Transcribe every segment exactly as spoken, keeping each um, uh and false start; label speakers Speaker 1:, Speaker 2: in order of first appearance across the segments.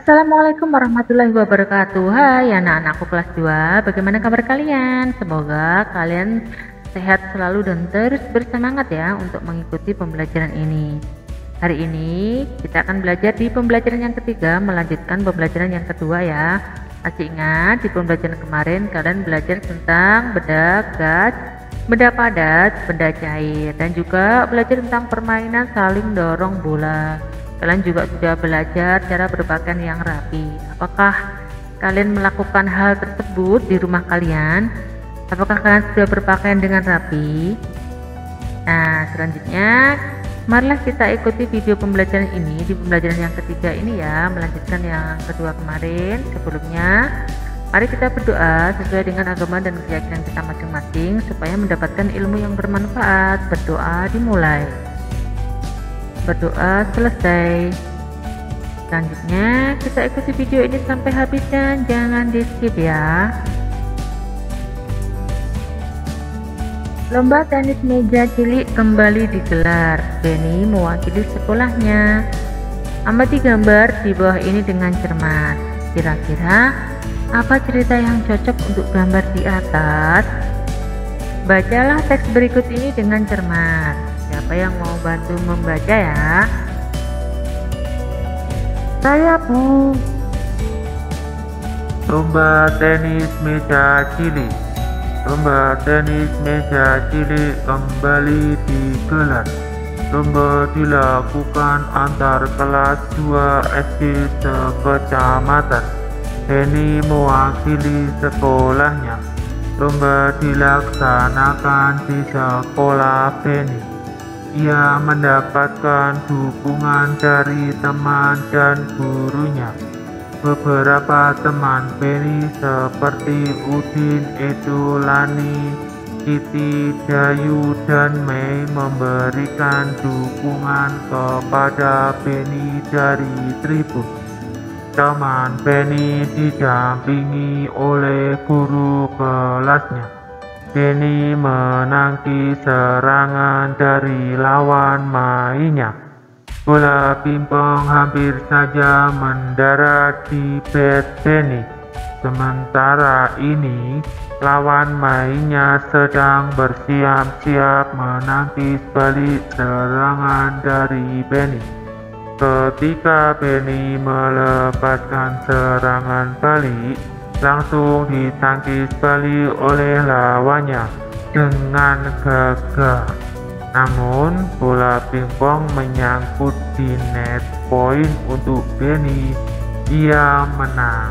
Speaker 1: Assalamualaikum warahmatullahi wabarakatuh. Hai anak-anakku kelas dua, bagaimana kabar kalian? Semoga kalian sehat selalu dan terus bersemangat ya untuk mengikuti pembelajaran ini. Hari ini kita akan belajar di pembelajaran yang ketiga, melanjutkan pembelajaran yang kedua ya. Masih ingat di pembelajaran kemarin kalian belajar tentang benda gas, benda padat, benda cair, dan juga belajar tentang permainan saling dorong bola. Kalian juga sudah belajar cara berpakaian yang rapi. Apakah kalian melakukan hal tersebut di rumah kalian? Apakah kalian sudah berpakaian dengan rapi? Nah, selanjutnya marilah kita ikuti video pembelajaran ini di pembelajaran yang ketiga ini ya, melanjutkan yang kedua kemarin. Sebelumnya, mari kita berdoa sesuai dengan agama dan keyakinan kita masing-masing supaya mendapatkan ilmu yang bermanfaat. Berdoa dimulai. Berdoa selesai. Selanjutnya kita ikuti video ini sampai habis dan jangan di skip ya. Lomba tenis meja cilik kembali digelar. Benny mewakili sekolahnya. Amati gambar di bawah ini dengan cermat. Kira-kira apa cerita yang cocok untuk gambar di atas? Bacalah teks berikut ini dengan cermat. Siapa yang mau bantu membaca ya?
Speaker 2: Saya, Bu. Lomba tenis meja cilik. Lomba tenis meja cilik kembali digelar. Lomba dilakukan antar kelas dua S D sekecamatan. Benny mewakili sekolahnya. Lomba dilaksanakan di sekolah Benny. Ia mendapatkan dukungan dari teman dan gurunya. Beberapa teman Benny seperti Udin, Edo, Lani, Siti, Dayu, dan Mei memberikan dukungan kepada Benny dari tribun. Teman Benny didampingi oleh guru kelasnya. Benny menangkis serangan dari lawan mainnya. Bola pingpong hampir saja mendarat di bat Benny. Sementara ini, lawan mainnya sedang bersiap-siap menangkis balik serangan dari Benny. Ketika Benny melepaskan serangan balik, langsung ditangkis balik oleh lawannya dengan gagah. Namun bola pingpong menyangkut di net poin untuk Benny. Ia menang.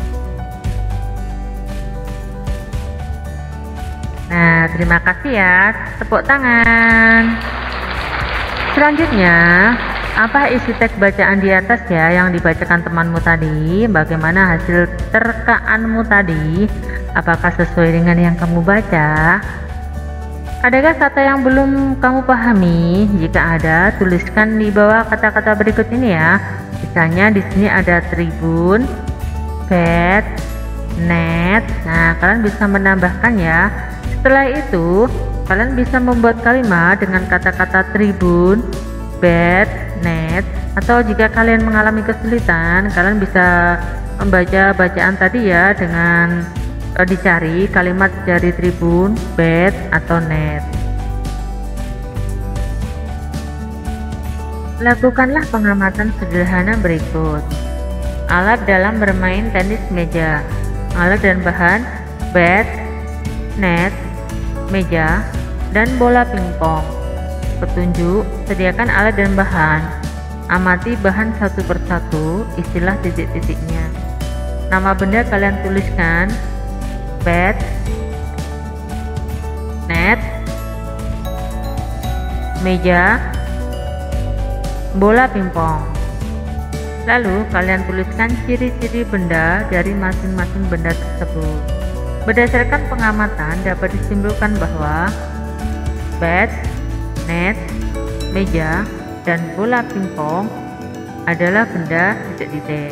Speaker 1: Nah, terima kasih ya. Tepuk tangan. Selanjutnya, apa isi teks bacaan di atas ya yang dibacakan temanmu tadi? Bagaimana hasil terkaanmu tadi? Apakah sesuai dengan yang kamu baca? Adakah kata yang belum kamu pahami? Jika ada, tuliskan di bawah kata-kata berikut ini ya. Misalnya di sini ada tribun, bat, net. Nah, kalian bisa menambahkan ya. Setelah itu, kalian bisa membuat kalimat dengan kata-kata tribun, bat, net, atau jika kalian mengalami kesulitan, kalian bisa membaca bacaan tadi ya dengan e, dicari kalimat dari tribun, bat, atau net. Lakukanlah pengamatan sederhana berikut. Alat dalam bermain tenis meja. Alat dan bahan: bat, net, meja, dan bola pingpong. Petunjuk: sediakan alat dan bahan. Amati bahan satu persatu, istilah titik-titiknya. Nama benda kalian tuliskan: bat, net, meja, bola pingpong. Lalu kalian tuliskan ciri-ciri benda dari masing-masing benda tersebut. Berdasarkan pengamatan dapat disimpulkan bahwa bat, net, meja, dan bola pingpong adalah benda titik-titik.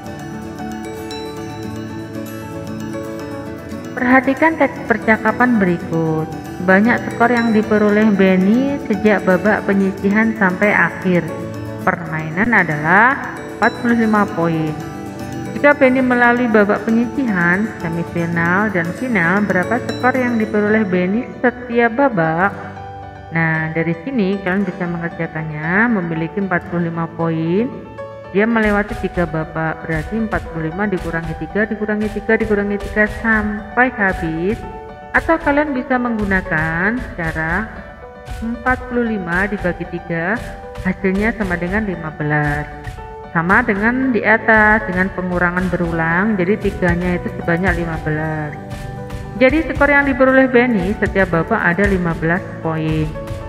Speaker 1: Perhatikan teks percakapan berikut. Banyak skor yang diperoleh Benny sejak babak penyisihan sampai akhir. Permainan adalah empat puluh lima poin. Jika Benny melalui babak penyisihan, semifinal, dan final, berapa skor yang diperoleh Benny setiap babak? Nah, dari sini kalian bisa mengerjakannya. Memiliki empat puluh lima poin. Dia melewati tiga babak, berarti empat puluh lima dikurangi tiga, dikurangi tiga, dikurangi tiga sampai habis. Atau kalian bisa menggunakan cara empat puluh lima dibagi tiga, hasilnya sama dengan lima belas. Sama dengan di atas, dengan pengurangan berulang, jadi tiganya itu sebanyak lima belas. Jadi skor yang diperoleh Benny setiap babak ada lima belas poin.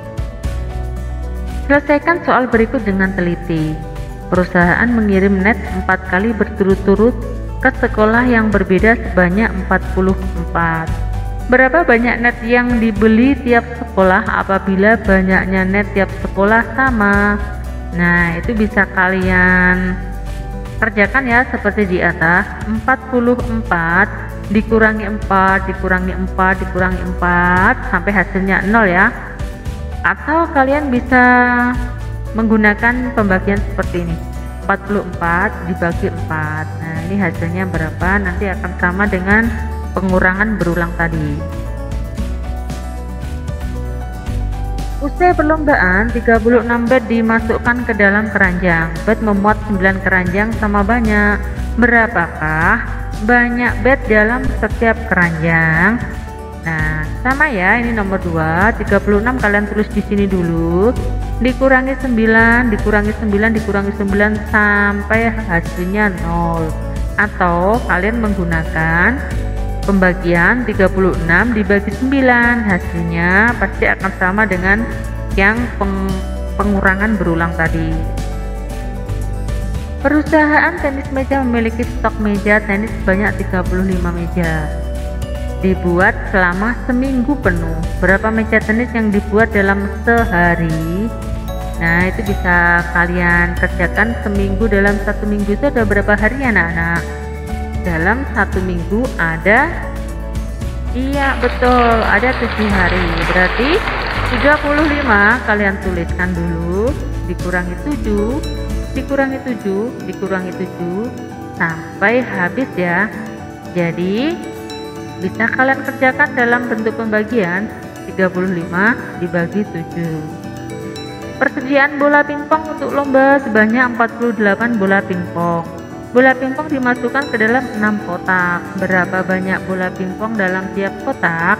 Speaker 1: Selesaikan soal berikut dengan teliti. Perusahaan mengirim net empat kali berturut-turut ke sekolah yang berbeda sebanyak empat puluh empat. Berapa banyak net yang dibeli tiap sekolah apabila banyaknya net tiap sekolah sama? Nah, itu bisa kalian kerjakan ya seperti di atas. Empat puluh empat dikurangi empat dikurangi empat dikurangi empat sampai hasilnya nol ya. Atau kalian bisa menggunakan pembagian seperti ini, empat puluh empat dibagi empat. Nah, ini hasilnya berapa, nanti akan sama dengan pengurangan berulang tadi. Usai perlombaan, tiga puluh enam bed dimasukkan ke dalam keranjang. Bed memuat sembilan keranjang sama banyak. Berapakah banyak bed dalam setiap keranjang? Nah, sama ya, ini nomor dua, tiga puluh enam kalian tulis di sini dulu. Dikurangi sembilan, dikurangi sembilan, dikurangi sembilan sampai hasilnya nol. Atau kalian menggunakan pembagian tiga puluh enam dibagi sembilan, hasilnya pasti akan sama dengan yang peng, pengurangan berulang tadi. Perusahaan tenis meja memiliki stok meja tenis sebanyak tiga puluh lima meja. Dibuat selama seminggu penuh. Berapa meja tenis yang dibuat dalam sehari? Nah, itu bisa kalian kerjakan seminggu. Dalam satu minggu itu ada berapa hari ya anak-anak? Dalam satu minggu ada, iya betul, ada tujuh hari. Berarti tiga puluh lima kalian tuliskan dulu, dikurangi tujuh, dikurangi tujuh, dikurangi tujuh sampai habis ya. Jadi bisa kalian kerjakan dalam bentuk pembagian tiga puluh lima dibagi tujuh. Persediaan bola pingpong untuk lomba sebanyak empat puluh delapan bola pingpong. Bola pingpong dimasukkan ke dalam enam kotak. Berapa banyak bola pingpong dalam tiap kotak?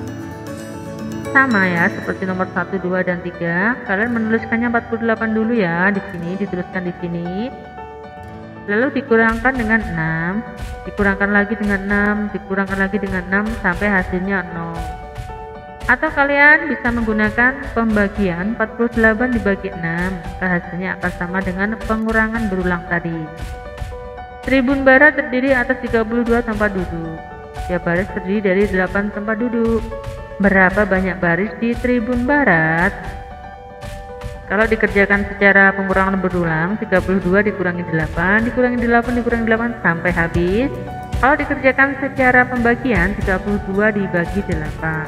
Speaker 1: Sama ya, seperti nomor satu, dua, dan tiga. Kalian menuliskannya empat puluh delapan dulu ya, di sini dituliskan di sini. Lalu dikurangkan dengan enam, dikurangkan lagi dengan enam, dikurangkan lagi dengan enam sampai hasilnya nol. Atau kalian bisa menggunakan pembagian empat puluh delapan dibagi enam, maka hasilnya akan sama dengan pengurangan berulang tadi. Tribun barat terdiri atas tiga puluh dua tempat duduk. Tiap baris terdiri dari delapan tempat duduk. Berapa banyak baris di tribun barat? Kalau dikerjakan secara pengurangan berulang, tiga puluh dua dikurangi delapan, dikurangi delapan, dikurangi delapan sampai habis. Kalau dikerjakan secara pembagian, tiga puluh dua dibagi delapan.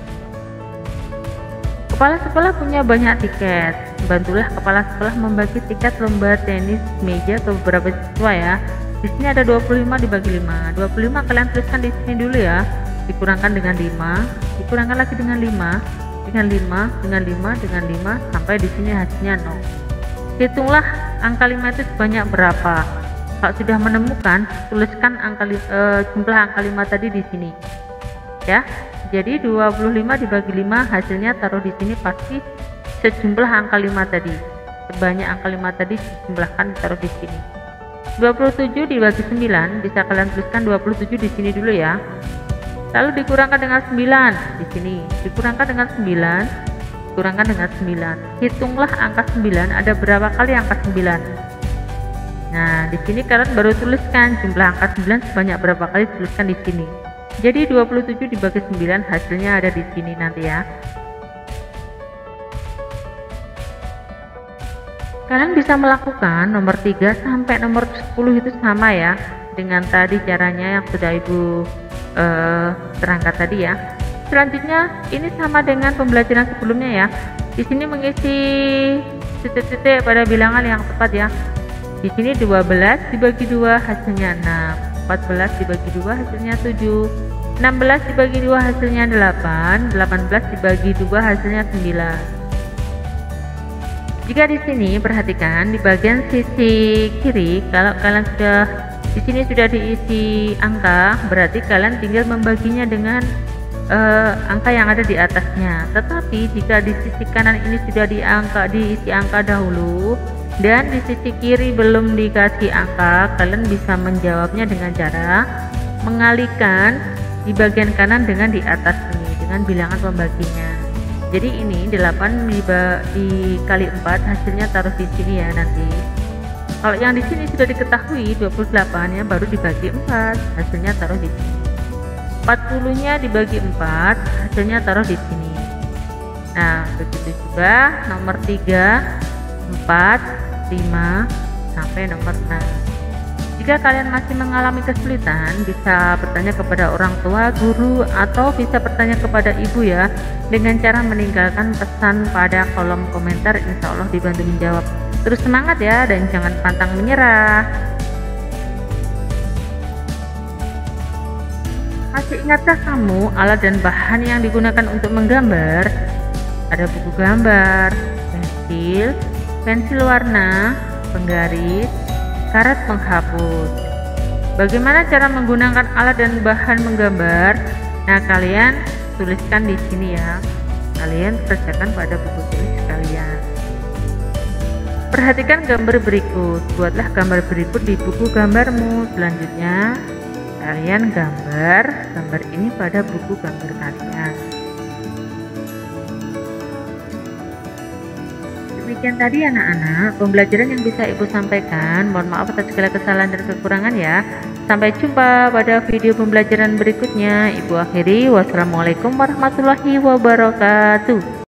Speaker 1: Kepala sekolah punya banyak tiket. Bantulah kepala sekolah membagi tiket lomba tenis meja ke beberapa siswa ya. Di sini ada dua puluh lima dibagi lima. dua puluh lima kalian tuliskan di sini dulu ya. Dikurangkan dengan lima, dikurangkan lagi dengan lima, dengan lima, dengan lima, dengan lima sampai di sini hasilnya nol. Hitunglah angka lima itu sebanyak berapa. Kalau sudah menemukan, tuliskan angka uh, jumlah angka lima tadi di sini. Ya. Jadi dua puluh lima dibagi lima hasilnya taruh di sini pasti sejumlah angka lima tadi. Sebanyak angka lima tadi dijumlahkan taruh di sini. dua puluh tujuh dibagi sembilan bisa kalian tuliskan dua puluh tujuh di sini dulu ya. Lalu dikurangkan dengan sembilan di sini. Dikurangkan dengan sembilan, dikurangkan dengan sembilan. Hitunglah angka sembilan ada berapa kali angka sembilan. Nah, di sini kalian baru tuliskan jumlah angka sembilan sebanyak berapa kali, tuliskan di sini. Jadi dua puluh tujuh dibagi sembilan hasilnya ada di sini nanti ya. Kalian bisa melakukan nomor tiga sampai nomor sepuluh itu sama ya, dengan tadi caranya yang sudah Ibu eh, terangkat tadi ya. Selanjutnya ini sama dengan pembelajaran sebelumnya ya. Di sini mengisi titik-titik pada bilangan yang tepat ya. Di sini dua belas dibagi dua hasilnya enam, empat belas dibagi dua hasilnya tujuh, enam belas dibagi dua hasilnya delapan, delapan belas dibagi dua hasilnya sembilan. Jika di sini perhatikan di bagian sisi kiri, kalau kalian sudah di sini sudah diisi angka, berarti kalian tinggal membaginya dengan uh, angka yang ada di atasnya. Tetapi jika di sisi kanan ini sudah diangka diisi angka dahulu dan di sisi kiri belum dikasih angka, kalian bisa menjawabnya dengan cara mengalihkan di bagian kanan dengan di atas ini dengan bilangan pembaginya. Jadi ini delapan dikali empat hasilnya taruh di sini ya nanti. Kalau yang di sini sudah diketahui dua puluh delapan ya, baru dibagi empat hasilnya taruh di sini. empat puluh nya dibagi empat hasilnya taruh di sini. Nah, begitu juga nomor tiga, empat, lima sampai nomor enam. Jika kalian masih mengalami kesulitan, bisa bertanya kepada orang tua, guru, atau bisa bertanya kepada ibu ya, dengan cara meninggalkan pesan pada kolom komentar. Insya Allah dibantu menjawab. Terus semangat ya, dan jangan pantang menyerah. Masih ingatkah kamu alat dan bahan yang digunakan untuk menggambar? Ada buku gambar, pensil, pensil warna, penggaris, karet penghapus. Bagaimana cara menggunakan alat dan bahan menggambar? Nah, kalian tuliskan di sini ya. Kalian kerjakan pada buku tulis kalian. Perhatikan gambar berikut. Buatlah gambar berikut di buku gambarmu. Selanjutnya, kalian gambar gambar ini pada buku gambar kalian. Demikian tadi anak-anak pembelajaran yang bisa Ibu sampaikan. Mohon maaf atas segala kesalahan dan kekurangan ya. Sampai jumpa pada video pembelajaran berikutnya. Ibu akhiri, wassalamualaikum warahmatullahi wabarakatuh.